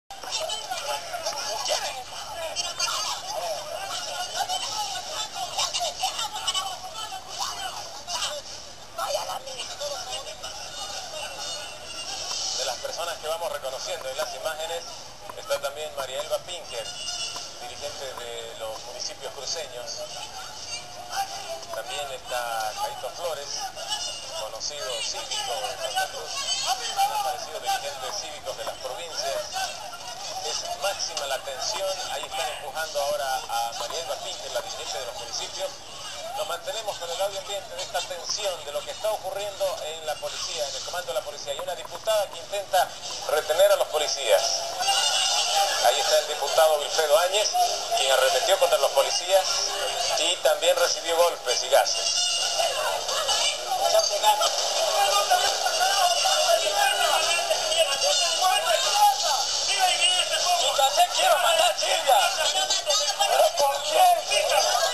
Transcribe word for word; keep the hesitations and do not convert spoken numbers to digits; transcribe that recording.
De las personas que vamos reconociendo en las imágenes está también María Elba Pinker, dirigente de los municipios cruceños. También está Caito Flores, conocido cívico de Santa Cruz, un aparecido dirigente cívicos de las provincias. Es máxima la tensión, ahí están empujando ahora a María Elba Pinker, la dirigente de los municipios. Nos mantenemos con el audio ambiente de esta tensión, de lo que está ocurriendo en la policía, en el comando de la policía. Hay una diputada que intenta retener a los policías. Ahí está el diputado Wilfredo Áñez, quien arremetió contra los policías y también recibió golpes y gases. Quiero matar a Silvia. ¿Pero por qué?